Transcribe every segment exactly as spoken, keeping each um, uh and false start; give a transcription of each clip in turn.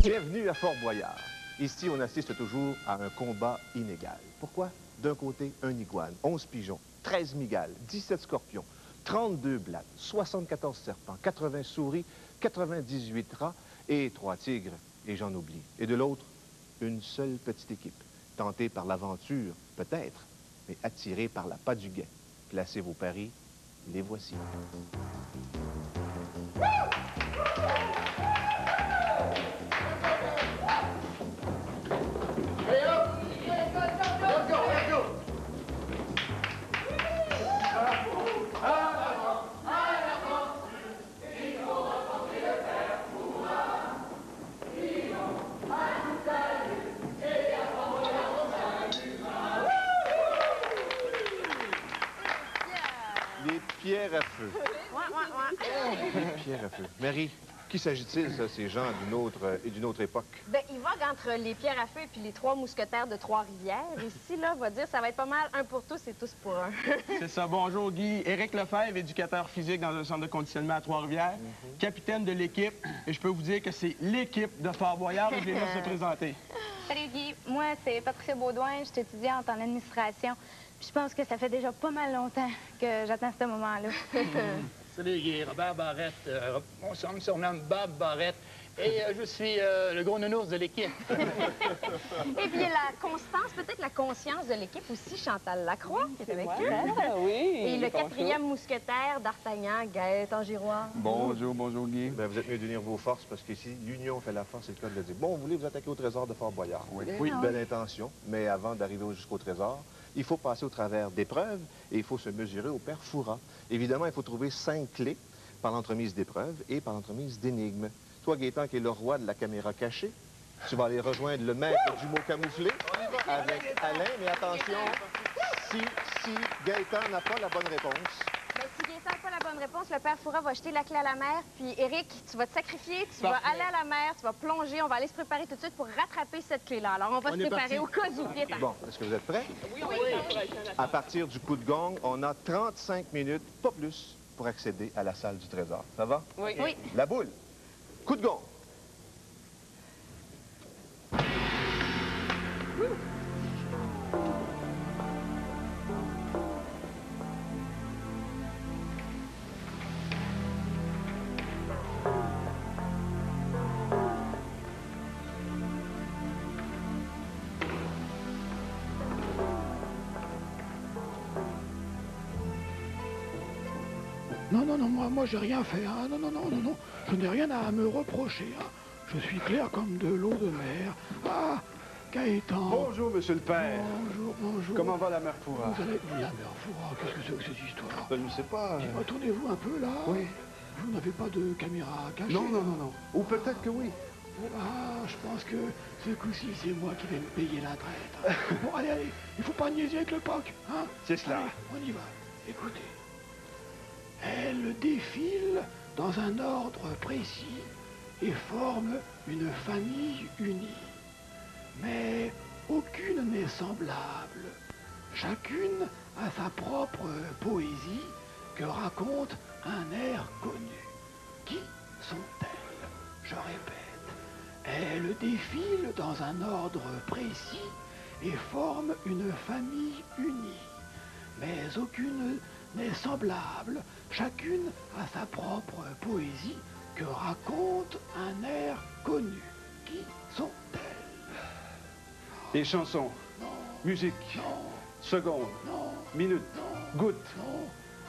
Bienvenue à Fort-Boyard. Ici, on assiste toujours à un combat inégal. Pourquoi? D'un côté, un iguane, onze pigeons, treize migales, dix-sept scorpions, trente-deux blattes, soixante-quatorze serpents, quatre-vingts souris, quatre-vingt-dix-huit rats et trois tigres, et j'en oublie. Et de l'autre, une seule petite équipe, tentée par l'aventure, peut-être, mais attirée par la pas du guet. Placez vos paris, les voici. Les pierres à feu. Ouais, ouais, ouais. Les pierres à feu. Marie, qui s'agit-il, ça, ces gens d'une autre, et d'une autre époque? Ben, il vogue entre les pierres à feu et puis les trois mousquetaires de Trois-Rivières. Ici, là, va dire, ça va être pas mal un pour tous et tous pour un. C'est ça. Bonjour, Guy. Éric Lefebvre, éducateur physique dans un centre de conditionnement à Trois-Rivières, mm-hmm. capitaine de l'équipe. Et je peux vous dire que c'est l'équipe de Fort-Boyard et je les laisse se présenter. Salut, Guy. Moi, c'est Patricia Baudouin. Je suis étudiante en administration. Puis je pense que ça fait déjà pas mal longtemps que j'attends ce moment-là. Salut, Guy. Robert Barrette. Euh, mon me surnomme Bob Barrette. Et euh, je suis euh, le gros nounours de l'équipe. Et puis la constance, peut-être la conscience de l'équipe aussi, Chantal Lacroix, qui est avec eux. Ah, oui. Et le quatrième mousquetaire d'Artagnan, Gaëtan Giroir. Bonjour, bonjour, Guy. Ben, vous êtes mieux d'unir vos forces parce qu'ici, l'union fait la force, c'est le cas de le dire. Bon, vous voulez vous attaquer au trésor de Fort-Boyard. Oui. Oui, Ah, belle oui. intention, mais avant d'arriver jusqu'au trésor, il faut passer au travers d'épreuves et il faut se mesurer au père Fouras. Évidemment, il faut trouver cinq clés par l'entremise d'épreuves et par l'entremise d'énigmes. Toi, Gaëtan, qui est le roi de la caméra cachée, tu vas aller rejoindre le maître du mot camouflé avec Alain. Mais attention, si, si Gaëtan n'a pas la bonne réponse... Ben, si Gaëtan n'a pas la bonne réponse, le père Fouras va jeter la clé à la mer. Puis, Éric, tu vas te sacrifier, tu Parfait. vas aller à la mer, tu vas plonger. On va aller se préparer tout de suite pour rattraper cette clé-là. Alors, on va On se est préparer parti. au cas où. Viens, Bon, est-ce que vous êtes prêts? Oui, oui. À partir du coup de gong, on a trente-cinq minutes, pas plus, pour accéder à la salle du trésor. Ça va? Oui. Oui. La boule. Coup de gong. Non, non, non, moi, moi j'ai rien fait. Hein. Non, non, non, non, non. Je n'ai rien à me reprocher. Hein. Je suis clair comme de l'eau de mer. Ah, Gaëtan. Bonjour, monsieur le père. Bonjour, bonjour. Comment va la mère Fouras? Vous allez... La mère Fouras, qu'est-ce que c'est que cette histoire? Je ne sais pas. Dites-moi, tournez-vous un peu là. Oui. Vous n'avez pas de caméra cachée? Non, non, non, non. Ou peut-être que oui. Ah, je pense que ce coup-ci, c'est moi qui vais me payer la traite. Bon, allez, allez. Il faut pas niaiser avec le P O C. Hein? C'est cela. Allez, on y va. Écoutez. Elle défile dans un ordre précis et forme une famille unie. Mais aucune n'est semblable. Chacune a sa propre poésie que raconte un air connu. Qui sont-elles? Je répète. Elles défilent dans un ordre précis et forment une famille unie. Mais aucune n'est semblable. Chacune a sa propre poésie que raconte un air connu. Qui sont-elles? Les chansons. Non, Musique. non, Secondes. non, Minutes. non, Gouttes. non,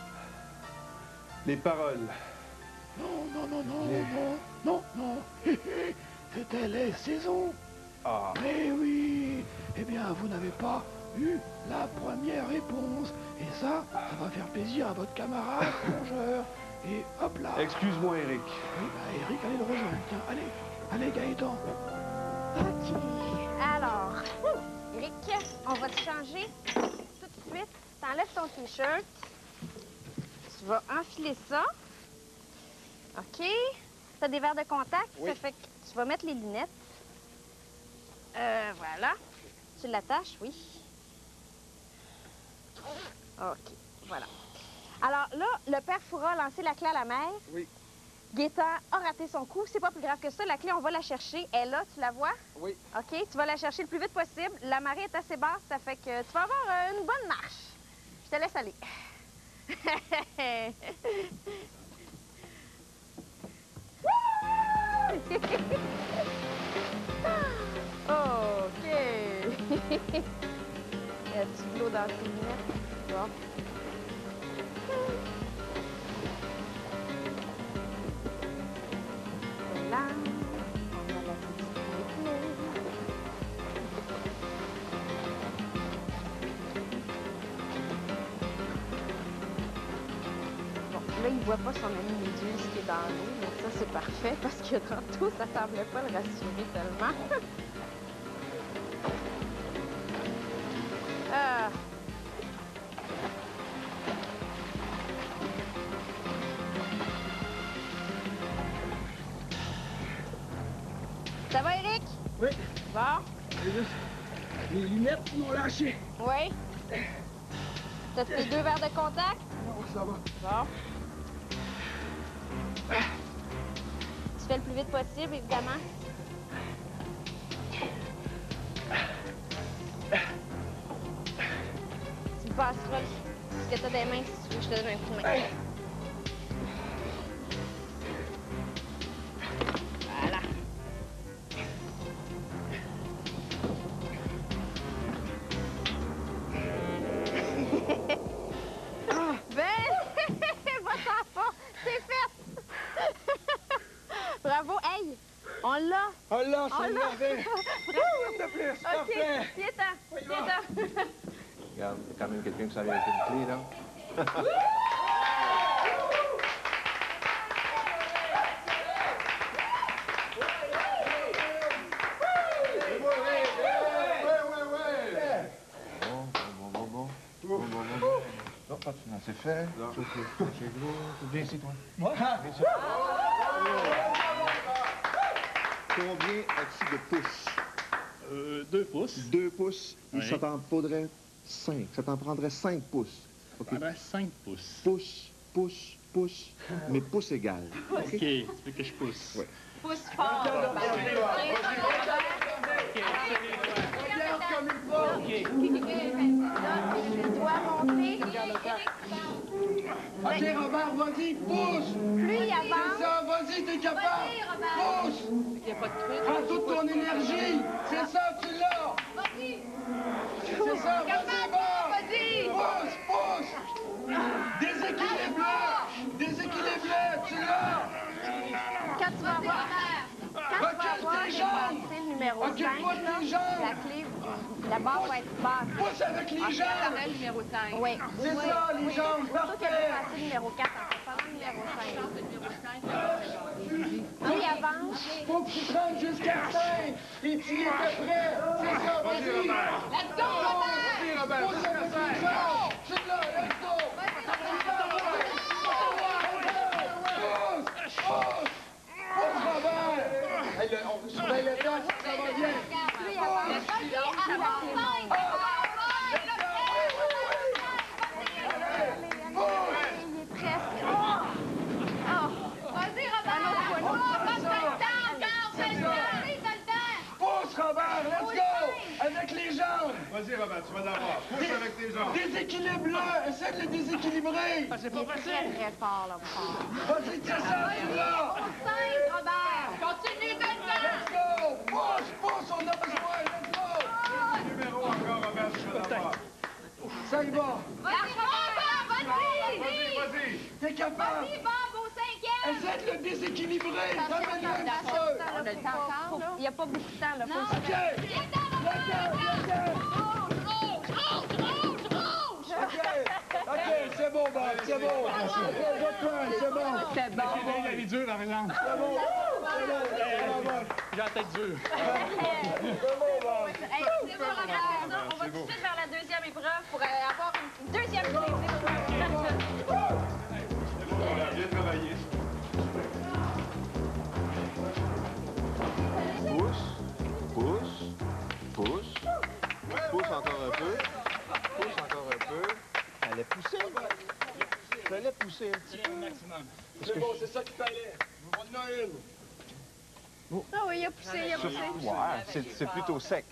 Les paroles. non, non, non, non, Les- non, non, non. Hé, hé, c'était les saisons. Ah. Mais oui, eh bien, vous n'avez pas eu la première réponse. Et ça, ça va faire plaisir à votre camarade plongeur. Et hop là. Excuse-moi, Éric. Oui, bah, Eric, allez le rejoindre. Tiens, allez, allez, Gaëtan. OK. Alors, Éric, on va te changer tout de suite. T'enlèves ton T-shirt. Tu vas enfiler ça. OK. T'as des verres de contact. Oui. Ça fait que tu vas mettre les lunettes. Euh, voilà. Tu l'attaches, oui. OK, voilà. Alors là, le père Fouras a lancé la clé à la mer. Oui. Gaétan a raté son coup. C'est pas plus grave que ça. La clé, on va la chercher. Elle est là, tu la vois? Oui. OK, tu vas la chercher le plus vite possible. La marée est assez basse, ça fait que tu vas avoir euh, une bonne marche. Je te laisse aller. OK. Y a-tu de l'eau dans tes lunettes? Bon. Voilà. On a la petite clé. Bon, là, il voit pas son ami Méduse qui est dans l'eau, mais ça, c'est parfait parce que tantôt, ça semblait pas le rassurer tellement. Ah. Ça va, Éric? Oui. Bon? C'est juste... Les lunettes m'ont lâché. Oui? T'as tes deux verres de contact? Non, ça va. Bon. Tu fais le plus vite possible, évidemment. Tu me passeras ce que t'as des mains si tu veux que je te donne un coup de main. Voilà. Ben, va-t'en pas, c'est fait. Bravo, hey, on l'a. Oh là, On ça l'a. m'avait. S'il te plaît, s'il te OK, plaît. viens-t'en, viens-t'en. Regarde, il y a quand même quelqu'un qui s'en vient avec une clé, là. Bon, bon, bon, bon. Bon, bon, bon, bon. Non, pas de c'est fait. C'est gros. Viens ici, toi. Moi? Combien as-tu de pouces? Euh, deux pouces. Deux pouces. Et Oui. ça t'en faudrait cinq. Ça t'en prendrait cinq pouces. OK. Pendant cinq pouces. Pouce, pouce, pouce, mais pouce égal. OK, tu veux que je pousse? Ouais. Pousse fort. Regarde comme il faut. Tu dois monter. OK, Robert, vas-y, pousse. Plus il C'est avance, ça, vas-y, t'es capable. Pousse. Prends toute ton énergie. C'est ça, tu l'as. C'est ça, vas-y, va. Pousse, pousse. Déséquilibre-le. Déséquilibre-le, tu l'as. quand tu vas voir, quand tu vas Recule voir tes les jambes. pensées numéro Occupe-toi cinq, de là, tes jambes. la clé, la barre va être basse. Pousse avec les jambes. numéro cinq. Oui. C'est oui, ça, les oui. jambes, C'est sûr qu'il y a parfait. le pensée numéro quatre, en fait, pas le numéro cinq. Plus il avance, Faut que tu te rendes jusqu'à cinq. Et tu étais prêt. C'est ça, vas-y. Let's go, Robert. Pousse avec les jambes. C'est là, let's go. Pousse, pousse. Pousse, Robert. Hey, le- on surveille le temps, ça va bien. plus il avance, plus la clé monte. Il est presque. Oh! Oh! Vas-y, Un autre Robert! point. Oh, pas de temps, encore, t'as le temps! T'as le temps! Pousse, Robert, let's go. Avec les jambes. Vas-y, Robert, tu vas l'avoir. Pousse avec tes jambes. Déséquilibre-le. Essaie de le déséquilibrer. Ah, c'est Il pas est très, facile. très fort, là, fort. Vas-y, tiens ça, tu l'as. cinq, Robert! Continue, t'as le temps! Let's go. Pousse, pousse, on a besoin, let's go. Numéro encore, Robert, tu vas l'avoir. Ça y va. Vas-y, Robert, vas-y! Vas-y, vas-y. T'es capable. Vas-y, Bob, au cinquième! Essaie de le déséquilibrer. Ramène-le un petit peu. On a le temps encore, là. Il n'y a pas beaucoup de temps, là. Faut le OK. faire. Viens t'en, Robert! Rouge, rouge, rouge, rouge! OK. OK, c'est bon, Bob, c'est bon. OK, votre point, c'est bon. C'est bien, elle est dure, par exemple. C'est bon. C'est bon. C'est bon. J'ai la tête dure. C'est bon, Bob. Hey, c'est bon, regarde ça. On va tout de suite vers la deuxième épreuve pour euh, avoir une deuxième clé. Bien travaillé. Pousse, pousse, pousse. Pousse encore un peu. Pousse encore un peu. Fallait pousser. Fallait pousser un petit peu. maximum. C'est bon, c'est ça qu'il fallait. en as une. Ah oui, il a poussé, il a poussé. Ouais, c'est c'est plutôt sec.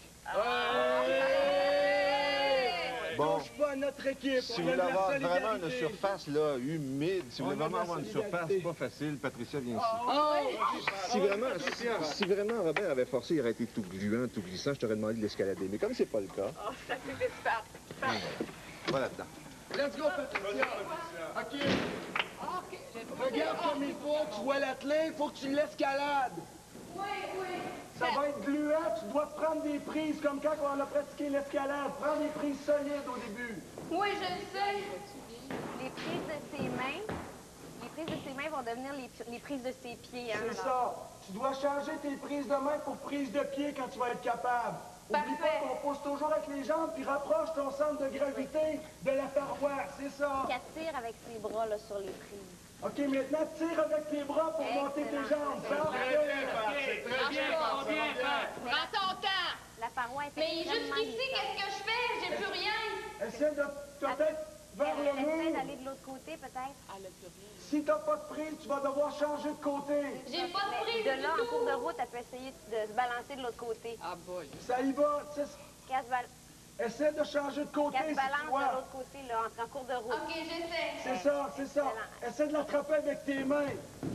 Hey! Bon. Touche pas à notre équipe. Si on vous voulez aime la avoir vraiment solidarité. une surface là, humide, si vous On voulez aime vraiment la avoir une surface solidarité. pas facile, Patricia, viens ici. Oh! Si vraiment, si, si vraiment Robert avait forcé, il aurait été tout gluant, tout glissant, je t'aurais demandé de l'escalader. Mais comme c'est pas le cas, Oh, ça fait des super. va là-dedans. Let's go, Patricia. OK. Regarde comme il faut, tu vois l'athlète, il faut que tu l'escalades. Oui, oui. Ça va être gluant, tu dois te prendre des prises comme quand on a pratiqué l'escalade. Prends des prises solides au début. Oui, je le sais. Les prises de ses mains, les prises de ses mains vont devenir les, les prises de ses pieds. Hein, C'est alors. ça. Tu dois changer tes prises de main pour prises de pied quand tu vas être capable. Oublie Parfait. pas qu'on pousse toujours avec les jambes, puis rapproche ton centre de gravité de la paroi. C'est ça. Qu'elle tire avec ses bras là, sur les prises. OK, maintenant, tire avec tes bras pour monter tes Excellent. jambes. Parfait. Très bien, Pat, c'est très bien, Pat, ça va bien. Prends ton temps! La paroi est Mais extrêmement jusqu'ici, glissante. qu'est-ce que je fais? J'ai plus rien! Essaie de te mettre vers le Essaie mur. d'aller de l'autre côté, peut-être. Si t'as pas de prise, tu vas devoir changer de côté. J'ai pas de Mais prise de du là, en tout! cours de route, elle peut essayer de se balancer de l'autre côté. Ça y va. tu sais, Qu'elle se, bal- Essaie de changer de côté qu'elle se si tu balance de vois. l'autre côté, là, en, en cours de route. OK, j'essaie. C'est ça, c'est ça. Essaie de l'attraper avec tes mains.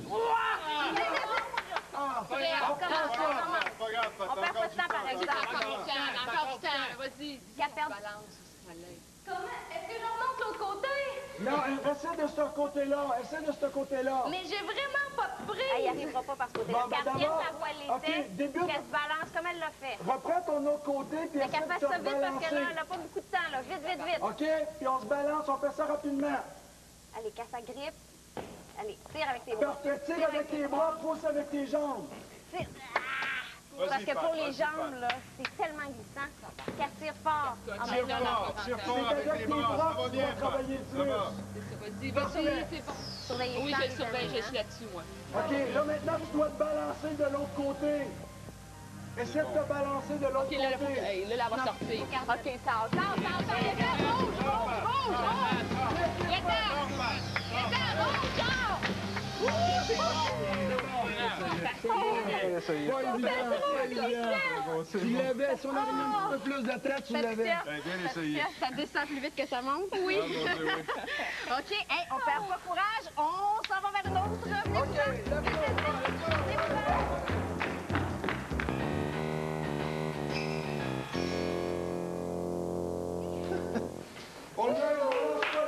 Ah, Pas On grave, commence, pas on grave, commence. pas grave, Pat, On perd encore pas de temps, par exemple. Encore du temps, encore du temps. Vas-y. Qu'elle perde... Comment? Est-ce que je remonte l'autre côté? non, essaie de ce côté-là. Essaie de ce côté-là. Mais j'ai vraiment pas de prise! Elle n'y arrivera pas par ce côté-là. Bon, ben, Qu'elle tienne d'abord, la voie OK, l'était, débute. qu'elle se balance comme elle l'a fait. Reprends ton autre côté, puis Mais essaie qu'elle de fasse te ça vite parce balancer. que là, elle n'a pas beaucoup de temps, là. Vite, vite, vite. OK, puis on se balance, on fait ça rapidement. Allez, casse sa grippe. Allez, tire avec tes bras. Parfait, tire avec tes bras, pousse avec tes jambes. Tire. Ah! Parce Vas-y, que Pat, pour les vas-y, jambes, Pat. là, c'est tellement glissant qu'elle tire fort. En Tire même temps. fort, tire C'est fort avec avec les tes bras, bras ça va que tu bien, dois Pat. travailler Ça va. plus. Vas-y, Parfait. vas-y, c'est bon. Surveillez Oui, ça, je les le surveille, amis, je hein. suis là-dessus, moi. OK, là maintenant, tu dois te balancer de l'autre côté. Essaie de te balancer de l'autre OK, là, là, faut- côté. hey, là, là, elle va sortir. Faut qu'elle- OK, sors, sors, sors, sors, viens-t'en, bouge, bouge, bouge, bouge! Viens-t'en! Viens-t'en, bouge, sors! Ça y est. Pas évident, pas évident. Tu l'avais, si on avait mis un petit peu plus de tête, tu l'avais. Patricia, Ben, bien essayé. ça descend plus vite que ça monte. Oui. Ah, mon Dieu, oui. OK, hey, on perd pas courage. On s'en va vers une autre. Venez-vous-en. OK, lève-toi. Venez-vous-en. On le fait, on lâche pas,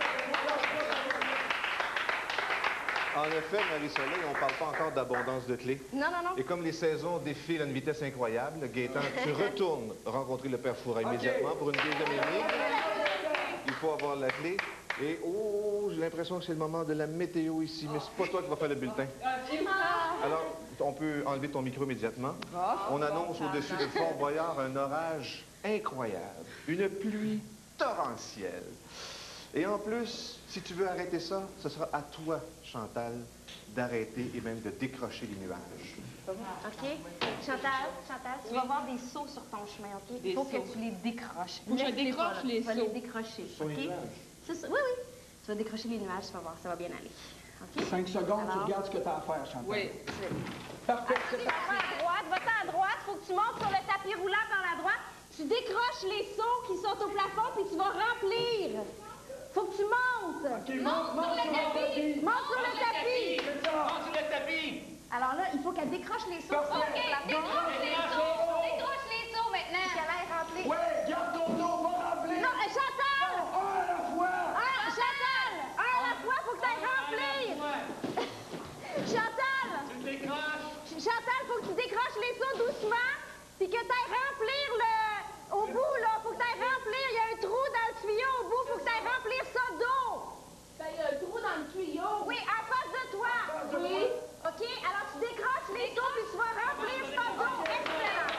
En effet, Marie-Soleil, on ne parle pas encore d'abondance de clés. Non, non, non. Et comme les saisons défilent à une vitesse incroyable, Gaétan, tu retournes rencontrer le père Fouras immédiatement pour une deuxième énigme. Il faut avoir la clé. Et oh, j'ai l'impression que c'est le moment de la météo ici, mais c'est pas toi qui vas faire le bulletin. Alors, on peut enlever ton micro immédiatement. On annonce au-dessus de Fort Boyard un orage incroyable, une pluie torrentielle. Et en plus, si tu veux arrêter ça, ce sera à toi, Chantal, d'arrêter et même de décrocher les nuages. OK. Chantal, Chantal, tu vas voir des sauts sur ton chemin, OK? Il Des faut que sauts. tu les décroches. Faut que je Laisse-les décroche pas, là. les Tu vas sauts. les décrocher, Sur les OK? nuages. C'est ça. Oui, oui. Tu vas décrocher les nuages, tu vas voir, ça va bien aller. OK? Cinq secondes, tu Alors? regardes ce que tu as à faire, Chantal. Oui. Parfait, Tu c'est vas parti. à droite, va-t'en à droite, faut que tu montes sur le tapis roulant par la droite. Tu décroches les sauts qui sont au plafond, puis tu vas remplir. Faut que tu montes. OK, monte, monte sur le tapis. Monte sur le tapis. C'est ça. Sur le tapis! Alors là, il faut qu'elle décroche les sauts Parfait. sur le plafond. Décroche les sauts! Décroche les sauts maintenant! Qu'elle aille remplir. Ouais, garde ton dos, va remplir. Non, euh, Chantal! Un à la fois. Ah, Chantal! Un à la fois, faut que tu ailles remplir. Chantal! Tu me décroches! Chantal, faut que tu décroches les sauts doucement, puis que tu ailles remplir le... Au bout, là, faut que tu ailles remplir. Il y a un trou dans le tuyau au bout, faut que tu ailles remplir ça d'eau. Ben, il y a un trou dans le tuyau! Oui, en face de toi. Oui. OK, alors tu décroches les sauts, puis tu vas remplir ça d'eau. Excellent.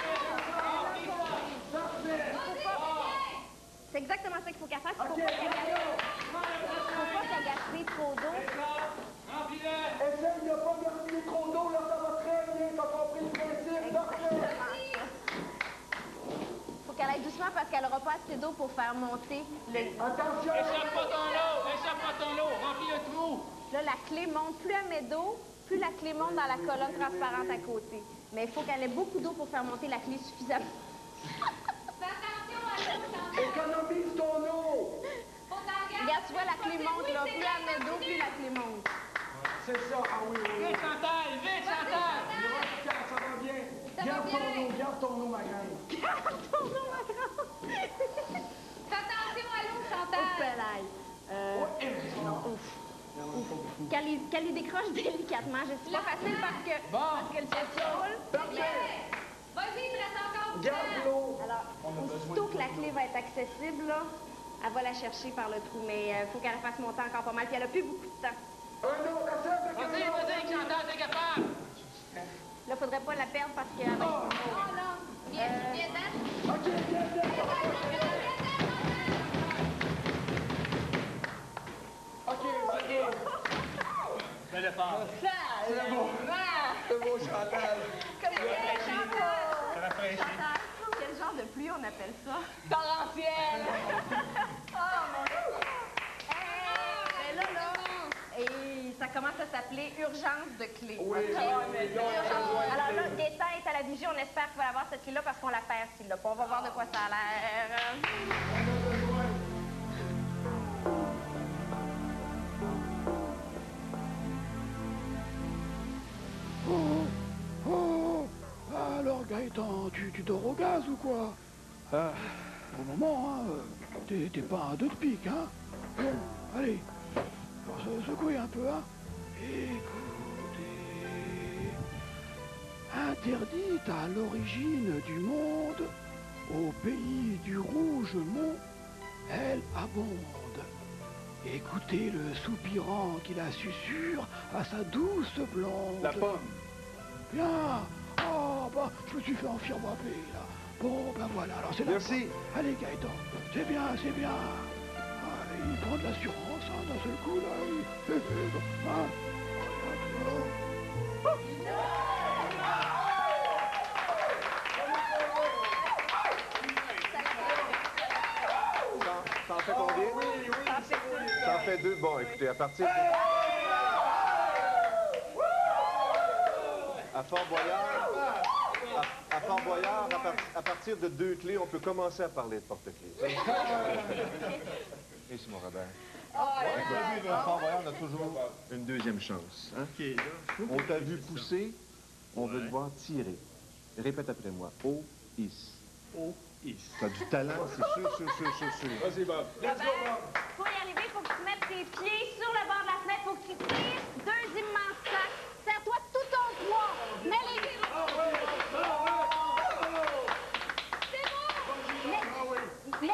C'est exactement ça qu'il faut qu'elle fasse. Il faut pas qu'elle gaspille- faut pas qu'elle gaspille trop d'eau. Remplis-le! Essaye de pas gaspiller trop d'eau, là, ça va très bien. T'as compris le principe. Parfait. Faut qu'elle aille doucement parce qu'elle n'aura pas assez d'eau pour faire monter le... Attention. Échappe pas ton lot! Échappe pas ton lot! Remplis le trou! Là, la clé monte. Plus elle met d'eau, plus la clé monte dans la colonne transparente à côté. Mais il faut qu'elle ait beaucoup d'eau pour faire monter la clé suffisamment. Fais attention à l'eau, Chantal. Économise ton eau. Faut t'en garder. Regarde, tu vois, la clé monte, Oui, là. c'est Plus bien, elle met d'eau, plus la clé monte. C'est ça, ah oui, oui. Vite, Chantal, vite, Chantal! Regarde, ça va bien. Ça va Garde bien. ton eau, garde ton eau, ma grande. Fais attention à l'eau, Ouf, Chantal. pelaille. Euh, ouf. Qu'elle y- qu'elle y décroche délicatement. Je suis pas facile parce que, parce que le jet roule. Vas-y, il te reste encore du Garde temps. l'eau. Alors, aussitôt que la clé va être accessible, là, elle va la chercher par le trou. Mais il faut qu'elle fasse monter encore pas mal. Puis elle a plus beaucoup de temps. Un autre, essaie de Vas-y, vas-y, Chantal, t'es capable! Là, faudrait pas la perdre parce que... avec- Oh non. Viens, viens, Dan. OK, viens, viens. OK, OK. Bel effort. C'est beau. C'est beau, Chantal. Comme Chantal. Ça va fraîchir. Chantal, quel genre de pluie on appelle ça? Torrentiel. Oh, mon Dieu! Mais là, là, et ça commence à s'appeler urgence de clé. Oui, OK? oui, oui, Urgence. Alors là, Gaétan est à la vigie. On espère qu'il va avoir cette clé-là parce qu'on la perd s'il l'a pas. On va voir de quoi ça a l'air. Oh, oh, alors Gaëtan, tu, tu dors au gaz ou quoi? Ah, au moment, hein, t'es t'es pas un deux de pique, hein? Bon, allez, alors, se- secouez un peu, hein? Écoutez, interdite à l'origine du monde, au pays du rouge mont, elle abonde. Écoutez le soupirant qui la susurre à sa douce blonde. La pomme. Bien. Oh, bah, je me suis fait enfirmoiper, là. Bon, ben voilà, alors c'est la Merci. pomme. Allez, Gaëtan, c'est bien, c'est bien. Ah, il prend de l'assurance, hein, d'un seul coup, là. Il... hein. Ça, ça en fait combien? Ça en fait deux. Bon, écoutez, à partir de... À Fort-Boyard, à, à Fort-Boyard, à, par- à partir de deux clés, on peut commencer à parler de porte-clés. Ici, mon Robert. À Fort-Boyard, on a toujours une deuxième chance. Hein? On t'a vu pousser, on veut te voir tirer. Répète après moi. O, is. O, is. T'as du talent, c'est sûr, sûr, sûr, sûr, sûr. Vas-y, Bob. Let's go, Bob. Pour y arriver, il faut que tu mettes tes pieds sur le bord de la fenêtre. Il faut que tu tires deux immenses sacs. Serre-toi tout ton poids. Mets les... Oui,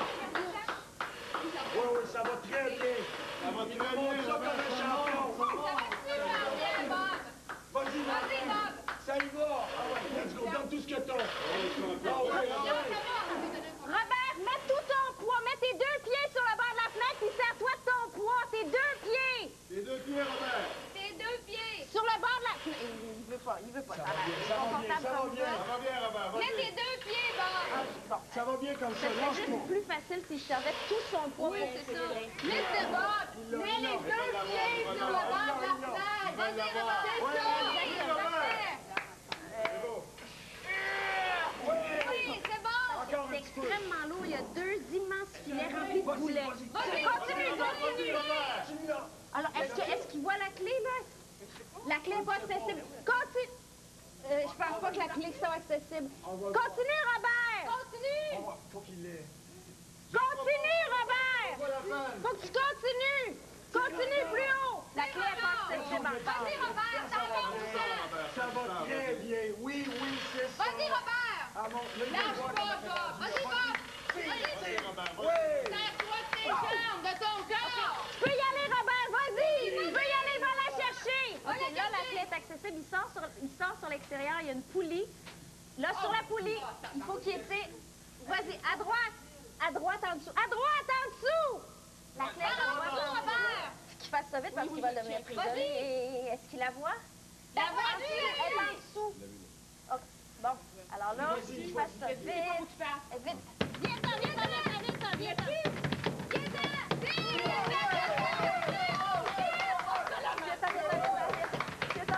oui, ça va très bien. Ça va très bien, Montre ça Robert. comme un champion. Ça va super bien, Bob. Vas-y, Vas-y, Bob. ça y va. Ah ouais, let's go, donne tout ce que t'as. Ah ouais, ah ouais. Robert, mets tout ton poids. Mets tes deux pieds sur le bord de la fenêtre puis serre-toi de ton poids. Tes deux pieds. Les deux pieds, Robert. Tes deux pieds. Sur le bord de la fenêtre. Il veut pas, il veut pas. Ça va bien, ça va bien, ça va bien. Ça va bien, Robert. Mets Vas-y. tes deux pieds, Bob. Bon. Ça va bien comme ça. Ce serait Lâche juste pas. plus facile si je servais tout son poids Oui, pour c'est ça. tirer. Mets tes Bob. Mets les deux pieds sur le bord de la fenêtre. Vas-y, Robert. C'est ça. Parfait. Oui, c'est bon. Encore C'est un petit peu. extrêmement lourd. Il y a deux immenses filets remplis de Vas-y, boulets. vas-y. Continue, continue. Tu l'as. Alors, est-ce que- est-ce qu'il voit la clé, là? La clé n'est pas accessible. Continue. Euh, je pense pas que la clé soit accessible. Continue, Robert! Continue. On va- Faut qu'il l'ait. Continue, Robert! Faut que tu continues! Continue plus haut! La clé n'est pas accessible encore. Vas-y, Robert. T'en vas Ça va très bien. Oui, oui, c'est ça. Vas-y, Robert. Ah, mon, le Lâche doigt, pas, comment Bob. ça- Vas-y, Bob. Vas-y. Oui. Serre-toi de tes jambes, de ton corps. Tu peux y aller, Robert, vas-y! Tu peux y aller, va la chercher! Va OK, la là, la chercher. clé est accessible. Il sort sur, il sort sur l'extérieur, il y a une poulie. Là, sur la poulie, il faut qu'il ait... Vas-y, à droite! À droite, en dessous. À droite, en dessous! La clé est à En droite, dessous, en dessous. Robert. Qu'il fasse ça vite parce qu'il va devenir prisonnier. Et est-ce qu'il la voit? La En vois-tu? dessous, elle est en dessous. OK, bon. Alors là, qu'il fasse ça vite. Vite. Viens-t'en, viens-t'en, viens-t'en, viens-t'en, viens-t'en. Viens-t'en. Viens-t'en.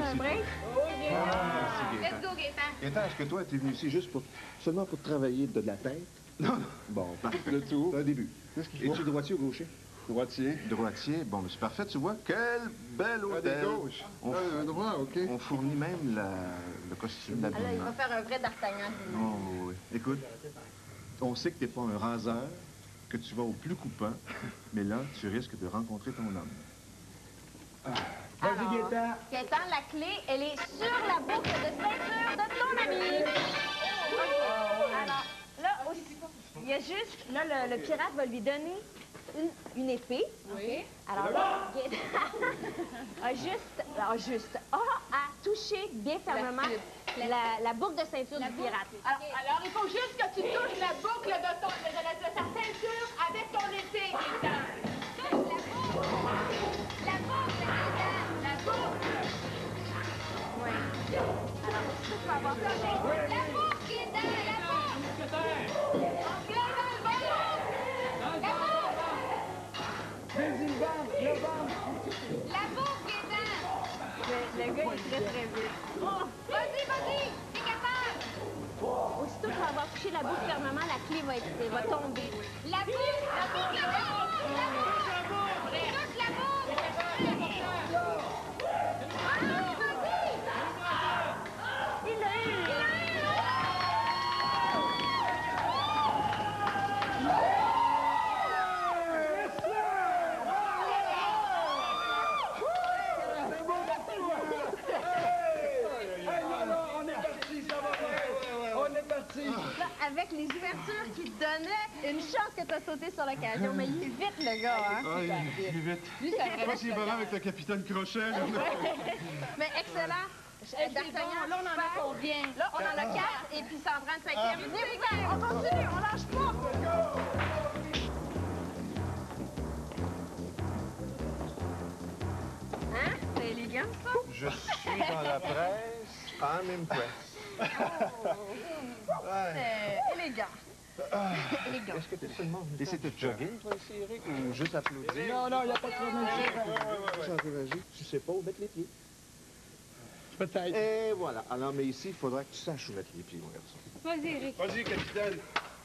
un break? Oh, Merci, Let's Gaëtan. go, Gaëtan. Gaëtan, est-ce que toi, tu es venu ici juste pour, seulement pour travailler de la tête? Non, non. Bon, parfait. Le tout. C'est un début. Qu'est-ce qu'il faut? Es-tu droitier ou gaucher? Droitier. Droitier. Bon, mais c'est parfait, tu vois. Quel bel Ah, hôtel. des gauches. On, Ah, un droit, OK. on fournit même la, le costume Ah là, il d'habillement. va faire un vrai d'Artagnan. Oh, oui. Écoute, on sait que t'es pas un raseur, que tu vas au plus coupant, mais là, tu risques de rencontrer ton homme. Vas-y, Alors, Gaëtan. Gaëtan, la clé, elle est sur la boucle de ceinture de ton ami. Alors, là, aussi, il y a juste, là, le, le pirate va lui donner une, une épée. Oui. Alors là, Gaëtan a juste, a juste, a à toucher bien fermement la, la boucle de ceinture du pirate. Alors, alors, il faut juste que tu touches la boucle de, ton, de, de, de ta ceinture avec ton épée, Gaëtan. Touche la boucle. La boucle, Gaëtan. La boucle. Oui. Alors, tu peux avoir ça. La boucle, Gaëtan, la boucle. En plein dans le ballon. La boucle. Vas-y, le ventre, le ventre. La boucle, Gaëtan. Le, le gars est très, très vite. Oh, vas-y, vas-y. T'es capable. Aussitôt que tu vas avoir touché la boucle fermement, la clé va, être, va tomber. La boucle, la boucle, la boucle. La boucle. Touche la boucle. Ah, vas-y. Il l'a eu! Il a eu. Hey, là, là, on est parti, ça va bien. On est parti. Là, avec les ouvertures qui te donnaient, une chance que tu as sauté sur l'occasion, mais il est vite, le gars, hein? Ah, il il est vite. Lui, ça Je sais pas s'il est bon avec le capitaine Crochet, là. Mais excellent! D'Artagnan, là, on en a super. combien? Là, on en a quatre, et puis c'est en train de cinquième. Venez, on continue, on lâche pas! Hein? C'est élégant, ça? Je suis dans la presse. I'm impressed. C'est élégant. Élégant. Est-ce que tu seulement... Et c'était jogging, toi, ici, Eric, ou juste applaudir? Non, non, il n'y a pas de problème. Juste encourager. Tu sais pas où mettre les pieds. Peut-être. Et voilà. Alors, mais ici, il faudra que tu saches où mettre les pieds, mon garçon. Vas-y, Eric. Vas-y, capitaine.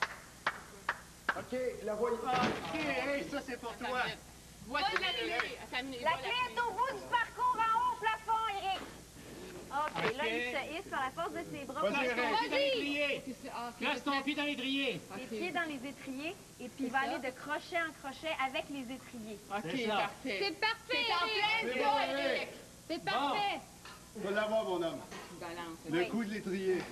OK, la voyez. OK, hey, ça, c'est pour toi. Voici la clé. Attends, une minute, La voilà clé est au bout du parcours en haut au plafond, Eric. OK, là, il se hisse par la force de ses bras. Vas-y, Eric. Place ton pied dans l'étrier. C'est- ah, ok, Place ton pied dans l'étrier. Les pieds dans les étriers, et puis il va aller de crochet en crochet avec les étriers. OK, C'est ça. parfait. C'est parfait, C'est en Eric. plein ça, Eric. C'est parfait. Tu vas l'avoir, mon homme. Balance. Le Oui. coup de l'étrier.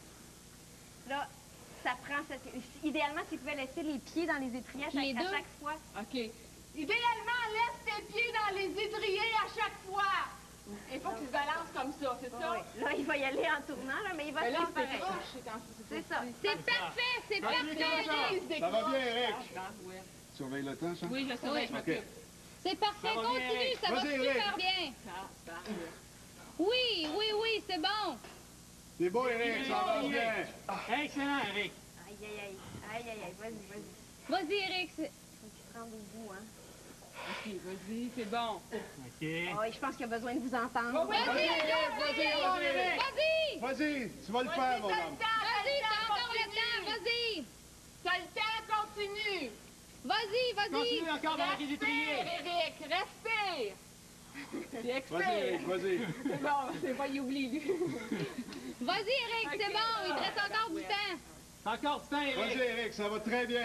Là, ça prend cette... Idéalement, tu pouvais laisser les pieds dans les étriers à chaque, Les à deux? chaque fois. OK. Idéalement, laisse tes pieds dans les étriers à chaque fois. Il faut qu'ils se balancent comme ça, c'est ça? Oui. Là, il va y aller en tournant, là, mais il va Mais se là, faire c'est pareil. proche. c'est quand- C'est ça. C'est parfait, c'est Vas-y, parfait, comme ça. Eric. Ça va bien, Eric. Ouais. Surveille le temps, ça? Oui, je saurais, je m'occupe. C'est parfait, Ça va bien, continue, Eric. ça va Vas-y, super Eric. bien. Ça, ça. Oui, oui, oui, c'est bon. C'est beau, Eric, ça va bien. Excellent, Eric. Aïe, aïe, aïe. Aïe, aïe, aïe. Vas-y, vas-y. Vas-y, Eric. c'est- Faut qu'il se rende au bout, hein. OK, vas-y, c'est bon. OK. Oh, je pense qu'il a besoin de vous entendre. Vas-y, Vas-y, Eric, vas-y, vas-y, Eric. Vas-y. Vas-y, tu vas le faire, mon T'as homme. le temps, t'as Vas-y, le t'as temps, encore le continue. temps. Vas-y. T'as le temps, continue. Vas-y, vas-y. Continue encore avec les étriers. Respire, Eric, respire. C'est expert. Vas-y, Eric, vas-y. C'est bon, c'est pas, il oublie, lui. Vas-y, Eric, c'est Ok. bon. Il te reste encore du temps. T'as encore du temps, Vas-y, Eric. Eric, ça va très bien.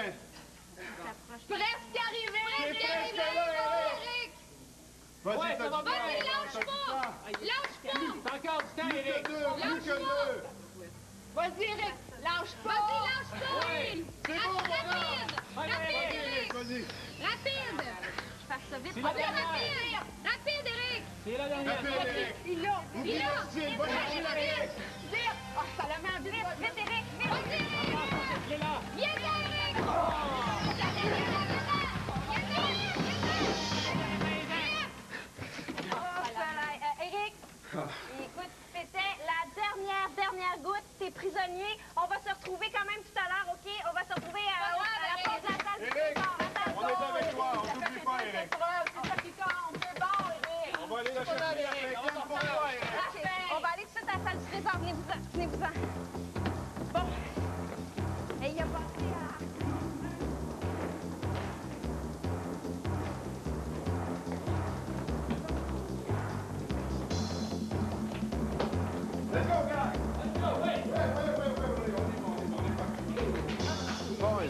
Presque arrivé. C'est presque là, Eric. Vas-y, Ouais, t'as ça va du bien. temps. Vas-y, lâche T'as du pas. temps. Lâche pas. T'as encore du temps, Plus Eric. que deux, plus que deux. Vas-y, Eric, lâche pas. Vas-y, lâche pas. Ouais. C'est bon, mon homme. Rapide. Vas-y, Rapide, Eric. Eric. Vas-y. Rapide. Faire ça vite. C'est la Rapide. dernière. Rapide, Eric. C'est la dernière. Rapide, Eric. Il l'a. Oublie Il le a. style, va chercher la Eric. Vite. Ah, ça la met en vite. Vite, vite, Eric. Vite. Vas-y, Eric. C'est là. Viens là, Eric. Oh, soleil. Euh, Eric, écoute, c'était la dernière, dernière goutte. T'es prisonnier. On va se retrouver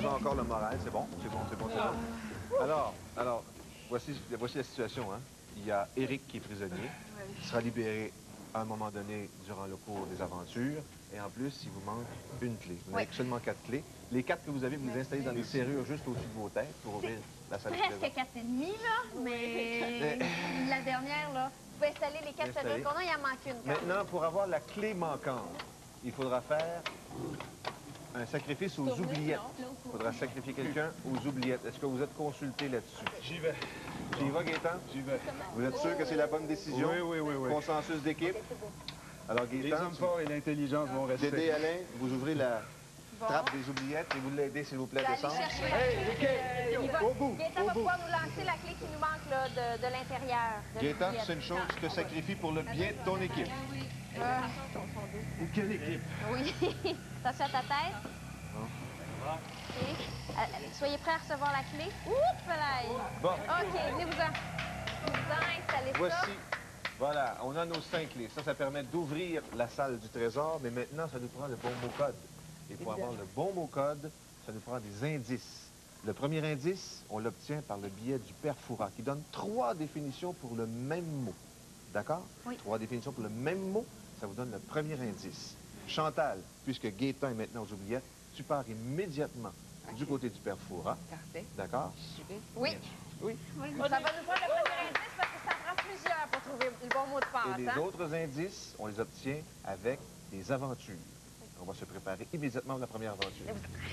pas encore le moral. C'est bon, c'est bon, c'est bon, c'est bon. Alors, alors, voici, voici la situation. Hein. Il y a Éric qui est prisonnier. Il sera libéré à un moment donné durant le cours des aventures. Et en plus, il vous manque une clé. Vous n'avez Oui. seulement quatre clés. Les quatre que vous avez, vous les installez dans les serrures juste au-dessus de vos têtes pour ouvrir la salle de trésor. Presque quatre et demi, là, mais la dernière, là, vous pouvez installer les quatre Installer. serrures qu'on a, il en manque une. quand même. Maintenant, pour avoir la clé manquante, il faudra faire un sacrifice aux oubliettes. Il faudra sacrifier quelqu'un aux oubliettes. Est-ce que vous êtes consulté là-dessus? J'y vais. Tu y vas, Gaétan? J'y vais. Vous êtes sûr que c'est la bonne décision? Oui, oui, oui, oui. Consensus d'équipe? Alors, Les Gaétan, hommes forts et l'intelligence vont Dédé, rester. Alain, vous ouvrez la trappe des oubliettes et vous l'aidez, s'il vous plaît, à Allez descendre. chercher la Hey, OK, Il va, au bout, Gaétan au va bout. pouvoir nous lancer la clé qui nous manque là, de, de l'intérieur. de Gaétan, l'oubliette. c'est une chose, tu te sacrifies pour le bien de ton équipe. Ah, Et quelle équipe? oui. Attention à ta tête. OK. Euh, soyez prêts à recevoir la clé. Oups, là. Bon. OK, venez-vous-en. Venez-vous-en, installez ça. Voici, voilà, on a nos cinq clés. Ça, ça permet d'ouvrir la salle du trésor, mais maintenant, ça nous prend le bon mot code. Et pour avoir le bon mot code, ça nous prend des indices. Le premier indice, on l'obtient par le biais du père Fouras, qui donne trois définitions pour le même mot. D'accord? Oui. Trois définitions pour le même mot, ça vous donne le premier indice. Chantal, puisque Gaétan est maintenant aux oubliettes, tu pars immédiatement du côté du père Fouras. Parfait. D'accord? Oui. Oui. Ça va nous prendre le premier indice parce que ça prend plusieurs pour trouver le bon mot de passe. Et les hein? autres indices, on les obtient avec des aventures. On va se préparer immédiatement à la première aventure.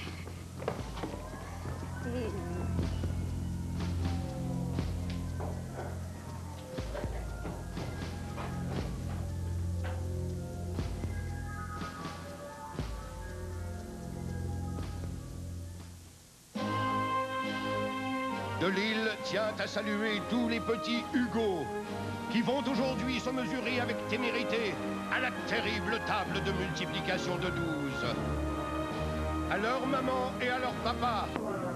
De l'île tient à saluer tous les petits Hugo qui vont aujourd'hui se mesurer avec témérité à la terrible table de multiplication de douze. À leur maman et à leur papa.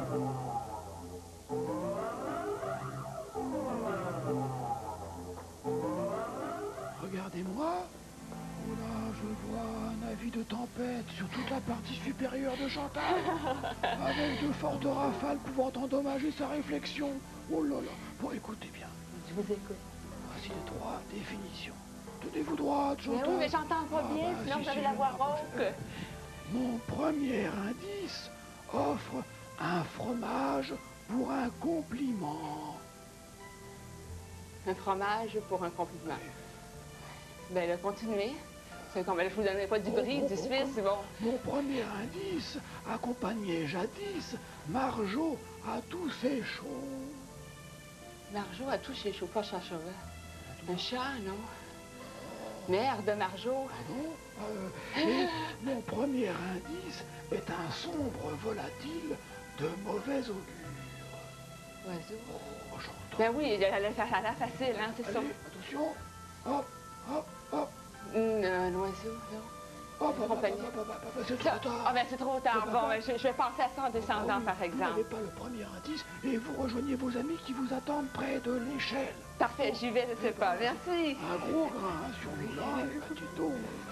Regardez-moi. Oula, je vois un avis de tempête sur toute la partie supérieure de Chantal, avec de fortes rafales pouvant endommager sa réflexion. Oh là là. Bon, écoutez bien. Je vous écoute. Voici les trois définitions. Tenez-vous droite, Mais Chantal. oui, mais j'entends pas Ah, bien, bah, sinon si, vous avez si, la je voix m'approche. rauque. Mon premier indice offre un fromage pour un compliment. Un fromage pour un compliment. Ben là, continuez. C'est comme, je vous donnerai pas du bris, du suisse, c'est bon. Mon premier indice accompagnait jadis Marjo à tous ses chevaux. Marjo a touché chaud, pas chat cheval. Un chat, non? Merde, Marjo. Non, euh, et mon premier indice est un sombre volatile de mauvais augure. Oiseau. Oh, j'entends. Ben oui, elle a ça a l'air facile, hein, c'est ça. Allez, attention. Hop, hop, hop. Hum, un oiseau, non? Hop, hop, hop, Compagnie. hop, hop, hop, hop, c'est Ça- trop tard. Ah ben c'est trop tard. C'est Bon, pas ben, je, je vais penser à ça en descendant, Ah oui, par Vous exemple. n'avez pas le premier indice et vous rejoignez vos amis qui vous attendent près de l'échelle. Parfait, j'y vais, je sais pas. Merci. Un gros grain hein, sur le là, et un petit dos.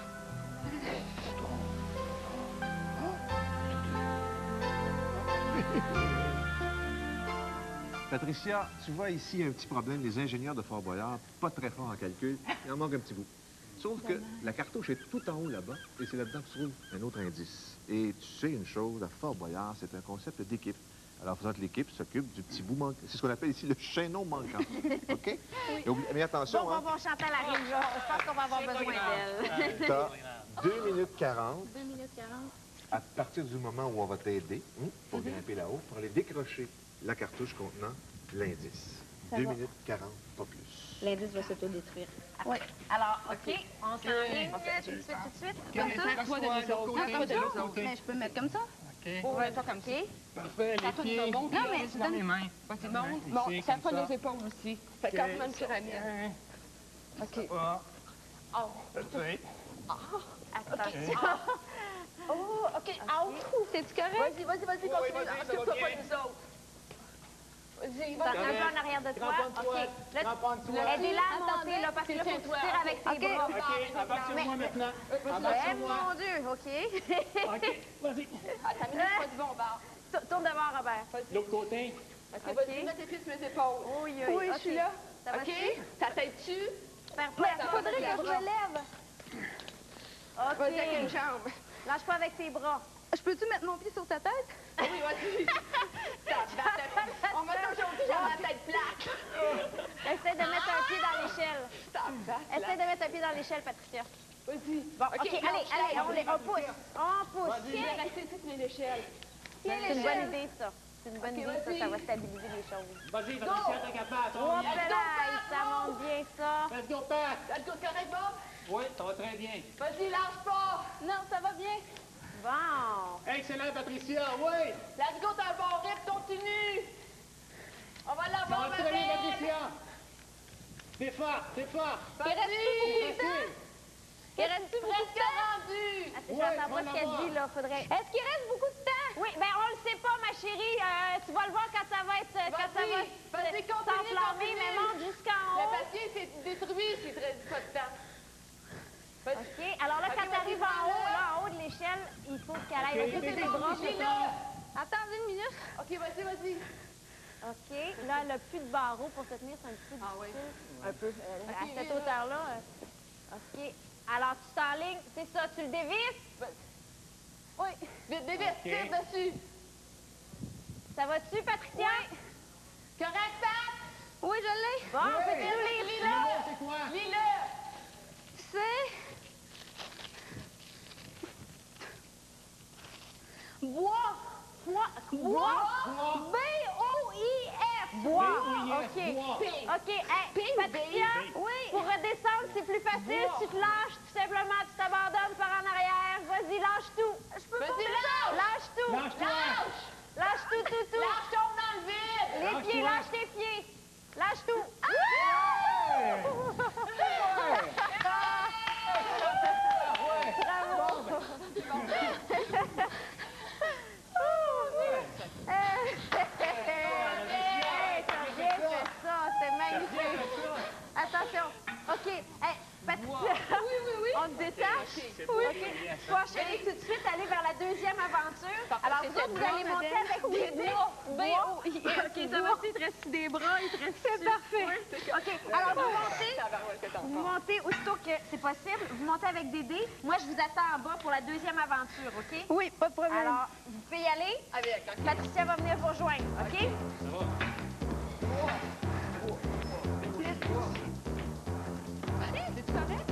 Patricia, tu vois ici un petit problème. Les ingénieurs de Fort Boyard, pas très forts en calcul, il en manque un petit bout. Sauf que la cartouche est tout en haut là-bas, et c'est là-dedans que se trouve un autre indice. Et tu sais une chose, à Fort Boyard, c'est un concept d'équipe. Alors, il faudra que l'équipe s'occupe du petit bout manquant. C'est ce qu'on appelle ici le chaînon manquant. OK? Et oublie- mais attention, Bon, hein, bon, bon, Chantal arrive, là. Je pense qu'on va avoir besoin d'elle. t'as deux minutes quarante deux minutes quarante. à partir du moment où on va t'aider hein, pour grimper là-haut, pour aller décrocher la cartouche contenant l'indice. Ça deux va. minutes quarante, pas plus. L'indice va s'autodétruire. Oui. Alors, OK, on s'enligne tout de suite, tout de suite. Comme ça? Toi, de l'autre côté, Ah, comme de l'autre ça? côté. Mais je peux mettre comme ça? OK. On va ça comme ça. Parfait, les pieds. Non, mais c'est dans les mains. Vas-y, monte. Ici, Bon, ça comme prend ça. nos épaules aussi. Fait OK. comme une pyramide. OK. Ah, Oh. parfait. Attention. Oh, OK. Out. C'est-tu correct? Vas-y, vas-y, vas-y, Oui, continue. vas-y, ça va Assure-toi pas bien. de nous autres. Vas-y, T'en as vas-y. un peu en arrière de toi. Cramponne-toi. OK. Là, Cramponne-toi. aidez-la à monter, là, parce que là, faut que tu tires avec tes OK. bras. OK, embarque sur moi maintenant. Eh, Embarque sur moi. mon Dieu, OK. OK, vas-y. Ah, ta minute pas du bon bord. T- Retourne devant, Robert. L'autre côté. OK, vas-y, mets tes pieds sur mes épaules. Oui, oui, Oui, je suis là. Ça va OK, dessus? ta tête dessus. Faire Mais pas faudrait que je me lève. OK. Vas-y avec une jambe. Lâche pas avec tes bras. Je peux-tu mettre mon pied sur ta tête? Oui, vas-y. On m'a aujourd'hui, j'ai la tête plate. Essaie de mettre un pied dans l'échelle. Tabarnak. Essaie de mettre un pied dans l'échelle, Patricia. Vas-y. Bon, OK, allez, allez, on, les, on pousse. On pousse. Je vais rester ici sur l'échelle. C'est une bonne idée, ça. C'est une bonne OK, idée, ça. vas-y. Ça va stabiliser les choses. Vas-y, Patricia, t'es capable. Hop Let's là, ça monte bien, ça. go, Pat. Let's go, correct, Bob? Oui, ça va très bien. Vas-y, lâche pas. Non, ça va bien. Bon. Excellent, Patricia, oui. Let's go, t'as un bon rythme, continue. On va Ça l'avoir, va ma très bien, belle. Patricia. T'es fort, t'es fort. Vas-y. Facile. Il reste beaucoup de Presque temps? rendu. Ah, c'est Ouais, j'entends pas on ce qu'elle va dit, là. Faudrait... Est-ce qu'il reste beaucoup de temps? Oui, ben on le sait pas, ma chérie. Euh, tu vas le voir quand ça va être... Quand ça va Vas-y, vas-y, s- continue, s'enflammer, continue. mais monte jusqu'en Le haut. papier s'est détruit s'il te reste pas de temps. Vas-y. OK. Alors là, Ok, quand vas-y, t'arrives en prends-le. haut, là, en haut de l'échelle, il faut qu'elle aille... Ok. Vas-y, C'est tes bon, bras, j'ai c'est là. Attendez une minute. OK, vas-y, vas-y. OK. Là, elle n'a plus de barreau pour se tenir, c'est un petit peu Ah oui. difficile. Un peu. Euh, Ok, à cette oui, là. hauteur-là. euh, OK. Alors, tu t'enlignes, c'est ça, tu le dévisses? Oui. Vite, vite, vite, tire dessus. Ça va-tu, Patricia? Correct, Pat? Oui, je l'ai. Bon, Oui. peux-tu nous lire Lis-le. ça? C'est quoi? Lis-le. C'est... Bois. Bois. Bois. B O I F. Bois. B O I F, OK. bois. OK. Hey, Patricia, Oui. pour redescendre, c'est plus facile. Tu te lâches, tout simplement, tu t'abandonnes par en arrière. Vas-y, lâche tout. Je peux pas Vas-y, faire ça. Lâche tout. Lâche-toi. Lâche. Lâche tout, tout, tout. Lâche ton dans le vide. Les Lâche-toi. pieds, lâche tes pieds. Lâche tout. Ah! Bravo. Hey, t'as bien fait ça, c'est magnifique. Attention. OK. Hey, Patricia. Oui, oui, oui. On te détache? Oui. OK. Tu vas enchaîner tout de suite, aller vers la deuxième aventure. Alors, vous autres, vous allez monter avec des bras. B O I F. OK, ça va, il te reste des bras, il te reste... C'est parfait. OK. Alors, vous montez. Vous montez aussitôt que c'est possible. Vous montez avec des dés. Moi, je vous attends en bas pour la deuxième aventure, OK? Oui, pas de problème. Alors, vous pouvez y aller. Avec, OK. Patricia va venir vous rejoindre, OK? C'est-tu correct?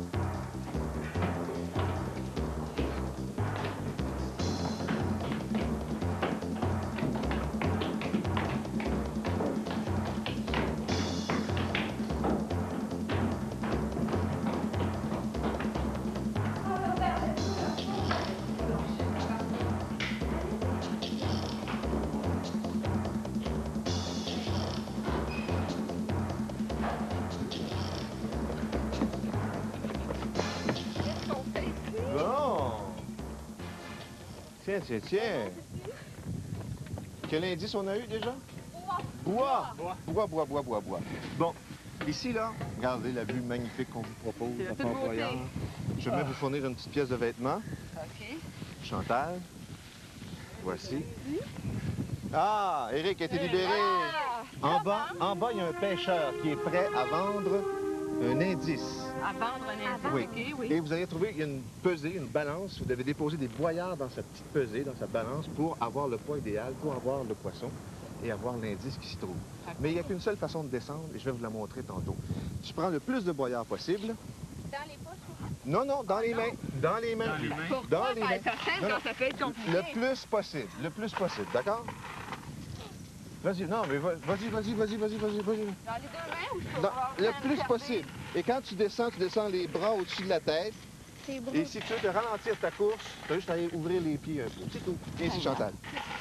Bon. Tiens, tiens, tiens. Quel indice on a eu déjà? Bois. Bois. Bois, bois, bois, bois, bois. Bon, ici, là, regardez la vue magnifique qu'on vous propose C'est de à toute Fort Boyard. beauté. Je vais vous fournir une petite pièce de vêtement. OK. Chantal. Voici. Ah, Eric a été libéré. En bas, en bas, il y a un pêcheur qui est prêt à vendre un indice. À vendre un indice, Oui. OK, oui. Et vous allez trouver, il y a une pesée, une balance. Vous devez déposer des boyards dans cette petite pesée, dans cette balance, pour avoir le poids idéal, pour avoir le poisson et avoir l'indice qui s'y trouve. Mais il n'y a qu'une seule façon de descendre, et je vais vous la montrer tantôt. Tu prends le plus de boyards possible. Dans les poches? Non, non, dans les mains. Dans les mains. Dans les mains. Dans les mains. Ça simple Non, non. quand ça peut être compliqué. Le plus possible. Le plus possible, d'accord? Vas-y, non, mais va- vas-y, vas-y, vas-y, vas-y, vas-y, vas-y. Dans les deux mains ou je peux Dans- avoir le le temps de plus regarder? possible. Et quand tu descends, tu descends les bras au-dessus de la tête. C'est beau. Et si tu veux te ralentir ta course, tu as juste à aller ouvrir les pieds un peu. C'est tout. Viens ici, Chantal.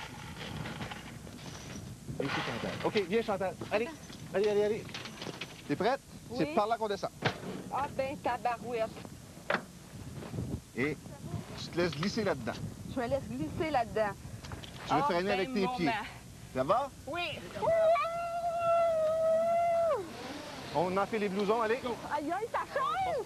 Viens ici, Chantal. OK, viens, Chantal. Allez, allez, allez, allez. T'es prête? C'est Oui. par là qu'on descend. Ah ben, tabarouette. Et tu te laisses glisser là-dedans. Je me laisse glisser là-dedans. Tu veux Ah, freiner ben, avec tes mon pieds. ben. Ça va? Oui. On enfile les blousons, allez. Aïe, aïe, ça chauffe!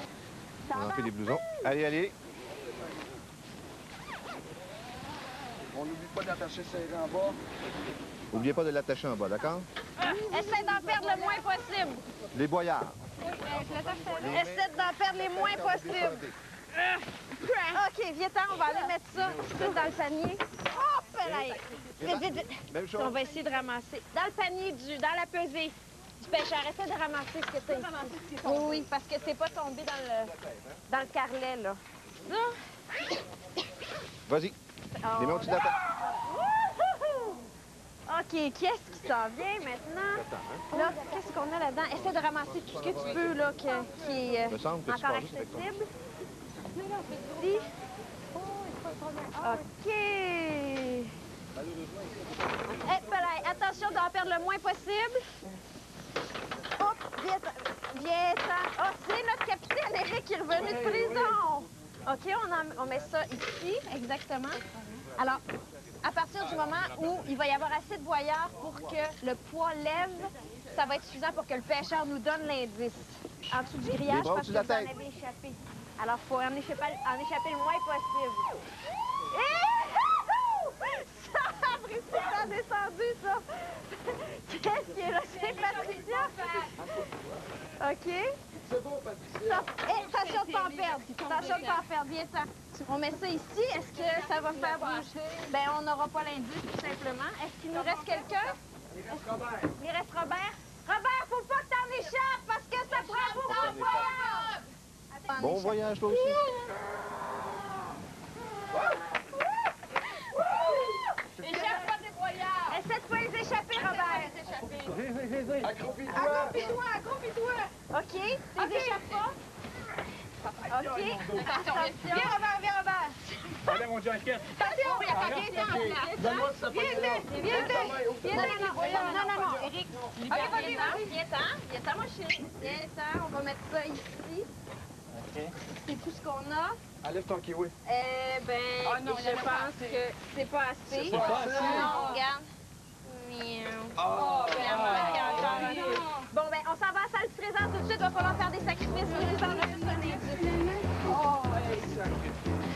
On enfile les blousons. Allez, allez. On n'oublie pas d'attacher serré en bas. N'oubliez pas de l'attacher en bas, d'accord? Essaie d'en perdre le moins possible. Les boyards. Essaie d'en perdre les moins possible. OK, viens-t'en, on va aller mettre ça tout dans le panier. Hop là! Vite, vite, vite. Même chose. On va essayer de ramasser. Dans le panier, du, dans la pesée du pêcheur. Essaie de ramasser ce que tu as ici. Oui, oui, parce que c'est pas tombé dans le, dans le carlet, là. Ça? Vas-y. Oh. Les mains au-dessus de la tête. OK, qu'est-ce qui s'en vient maintenant? Là, qu'est-ce qu'on a là-dedans? Essaie de ramasser tout ce que tu peux, là, que- qui est euh, Me semble que tu encore pars juste avec toi. accessible. Ici. OK. Eh, voilà, attention d'en perdre le moins possible. Hop, viens, viens. Oh, c'est notre capitaine Eric qui est revenu de prison. OK, on, en- on met ça ici, exactement. Alors, à partir du moment où il va y avoir assez de boyards pour que le poids lève, ça va être suffisant pour que le pêcheur nous donne l'indice. En dessous du grillage, bras parce au-dessus que de vous la en tête. avez échappé. Alors, il faut en échapper, en échapper le moins possible. Ça a pris ça descendu, ça! Qu'est-ce qui est là? C'est Patricia? OK. C'est bon, Patricia. Eh, attention de pas en perdre. Attention de pas en perdre. Viens-t'en. On met ça ici. Est-ce que ça va faire bouger? Ben, on n'aura pas l'indice, tout simplement. Est-ce qu'il nous reste quelqu'un? Il reste Robert. Il reste Robert. Robert, faut pas que t'en échappes parce que ça prend beaucoup de voyage. Bon voyage, toi aussi. Échappe pas des boyards! Essaie de pas les échapper, Robert. Accroupis-toi. Accroupis-toi, accroupis-toi. OK, tu les échappes pas? OK. Attention. Viens, Robert, viens, Robert. Allez, mon jacket. Attention, viens, viens, Donne-moi ce viens, papier-là. viens, viens, Donne-moi viens, non, non, non, non, non, Eric, viens-t'en, viens-t'en, viens-en, mon chéri, viens-t'en, on va mettre ça ici. C'est tout ce qu'on a. Enlève ton kiwi. Eh ben, Ah non, il y je en a pas pense assez. que c'est pas assez. C'est pas assez. Non, regarde. Miaou. Oh, Clairement qu'il y a encore un peu. Bon, ben, on s'en va à la salle du trésor tout de suite. Il va falloir faire des sacrifices. Mais nous en juste un indice. oh, hey, sacré.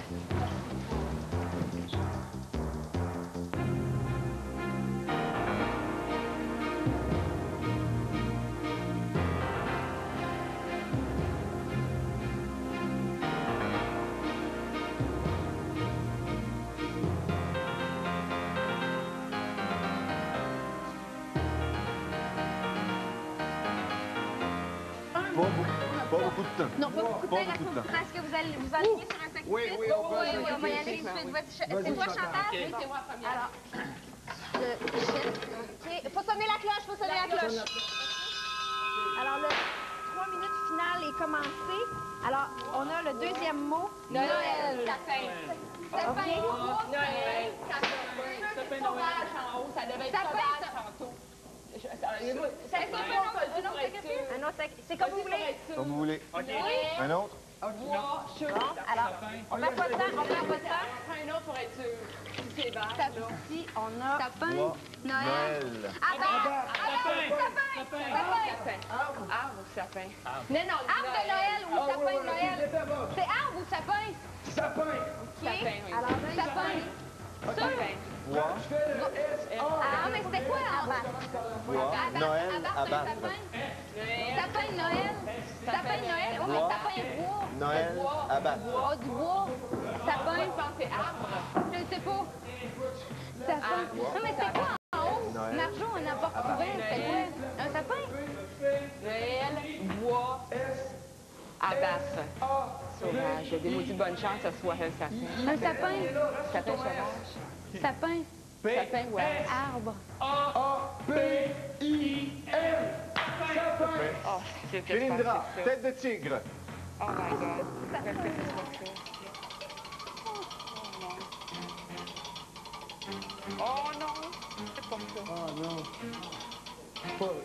Pas beaucoup, pas beaucoup de temps. Non, pas beaucoup de Pas temps. beaucoup de temps. Est-ce que vous allez vous aligner sur un sacrifice? Oui, oui, on peut oui, un oui, on va y sacrifice. aller tout de suite. Vas-y, Ch- Vas-y, C'est toi, Chantal. Chantal? Oui, c'est moi la première. Alors, je jette. OK. Faut sonner la cloche, faut sonner la cloche. Alors, le trois minutes finale est commencé. Alors, on a le deuxième mot. Noël. Sapin. Sapin. Noël. Sapin Noël en haut. Ça devait être Sapin, sauvage ça- tantôt. Je- ça- Ça fait un un autre autre pour être sacrifice? sûr. Un autre sacrifice. C'est comme vous voulez. Comme vous voulez. Un autre? Bois, chaud. Bon, alors, on perd pas de temps, on perd pas de temps. Prends un autre pour être sûr. Si c'est vert, Ça, là. ici, on a sapin, Bois. Noël. Noël. Arbre, Sapin. Sapin. Arbre ou sapin? Non, non, arbre de Noël ou sapin de Noël. C'est arbre ou sapin? Sapin. OK. Sapin, oui. Alors, sapin. Sapin. Bois. Ah, mais c'était quoi en bas? Bois. Noël. Abattre. Sapin de Noël. Sapin de Noël. Oh, mais Bois. sapin et bois. Noël. Abattre. Oh, du bois. Sapin. Je pense que c'est arbre. Je ne sais pas. Sapin. Non, mais c'était quoi en haut? Noël. Marjo, on n'a pas retrouvé. C'était quoi? Un sapin? Noël, bois, abattre. Sauvage. J'ai des maudites bonnes chances que ce soit un sapin. Un sapin. Sapin sauvage. Sapin. Sapin, ouais. Arbre. A P I N. Sapin. Oh, c'est que je pense Lindra. que c'est ça. Tête de tigre. Oh my God. Qu'est-ce que ce soit ça? Oh non. C'est pas ça. Oh non. Pas vrai.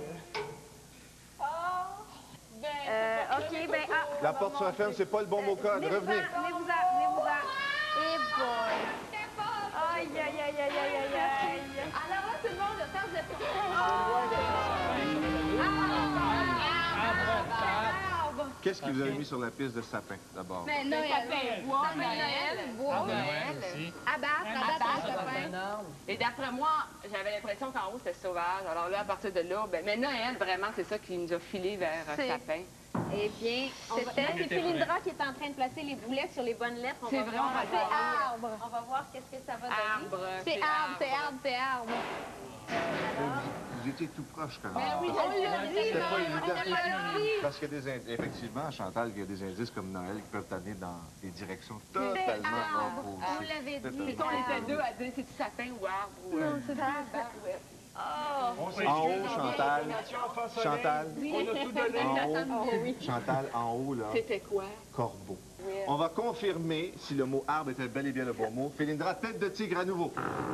Ben, Euh, OK, ben, ah. La porte se referme, c'est pas le bon mot code. Venez-vous-en, Revenez. venez-vous-en, venez-vous-en. Eh boy. Aïe, aïe, aïe, aïe, aïe, aïe, aïe. Alors là, tout le monde, le temps de faire. Arbre. Qu'est-ce que vous avez mis sur la piste de sapin, d'abord? Mais Noël, sapin, bois, Noël, bois, Noël, abattre, abattre le sapin. Et d'après moi, j'avais l'impression qu'en haut, c'était sauvage. Alors là, à partir de là, ben, mais Noël, vraiment, c'est ça qui nous a filé vers euh, sapin. Eh bien, C'était c'est Philindra qui est en train de placer les boulettes sur les bonnes lettres. C'est vrai, on va C'est voir. arbre. On va voir qu'est-ce que ça va donner. Arbre. C'est arbre, c'est arbre, c'est arbre. Vous, vous étiez tout proche quand même. Ben oui, on l'a dit, C'était pas on évident. l'a dit. Parce qu'il y a des indices, effectivement, Chantal, il y a des indices comme Noël qui peuvent t'amener dans des directions totalement arbre. opposées. On l'avait dit. Puis on était deux à dire, c'est-tu sapin ou arbre? Ou, euh, Non, c'est arbre. Oh. En haut, Chantal, Chantal, On a tout donné. en haut, Chantal, en haut, là, C'était quoi? corbeau. On va confirmer si le mot arbre était bel et bien le bon mot. Philindra, tête de tigre à nouveau.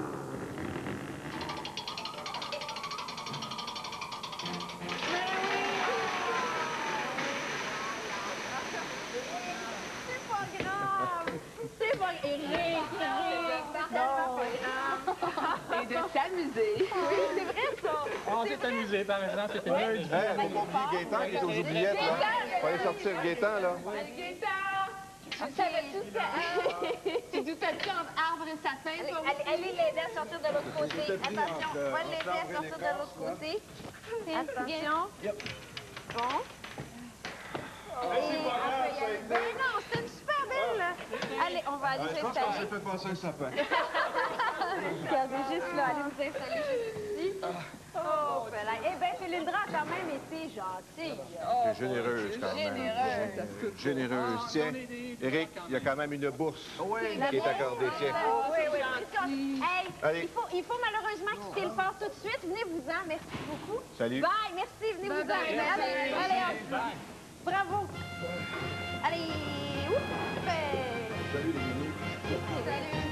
C'est pas grave. C'est pas Eric, Eric. Non. Et de s'amuser. Oui, c'est vrai ça. On s'est amusé, par exemple, c'était Hé, lundi. faut pas oublier Gaétan qui est aux oubliettes, là. Faut aller sortir Gaétan, là. Tu savais-tu que... Tu doutais-tu entre arbre et sapin, toi aussi? Allez l'aider à sortir de l'autre côté. Attention, on va l'aider à sortir de l'autre côté. Attention. Bon. C'est pas grave, ça a été. Ben non, c'est une super belle. Allez, on va aller Je pense qu'on s'installer. s'est fait passer un sapin. Regardez juste là, allez vous installer juste ici. Oh, ben là. Eh bien, Philindra a quand même été gentille. Oh, T'es généreuse, quand même. généreuse. Généreuse. Tiens, Éric, il y a quand même une bourse qui est accordée. Tiens. Oh, oui, oui. Hey, Allez. il faut, il faut malheureusement quitter le fort tout de suite. Venez-vous-en. Merci beaucoup. Salut. Bye, merci. Venez-vous-en. Allez, allez, allez. Bravo. Allez. Ouf. Salut, les minous. Salut.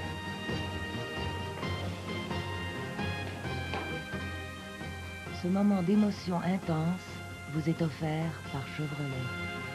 Ce moment d'émotion intense vous est offert par Chevrolet.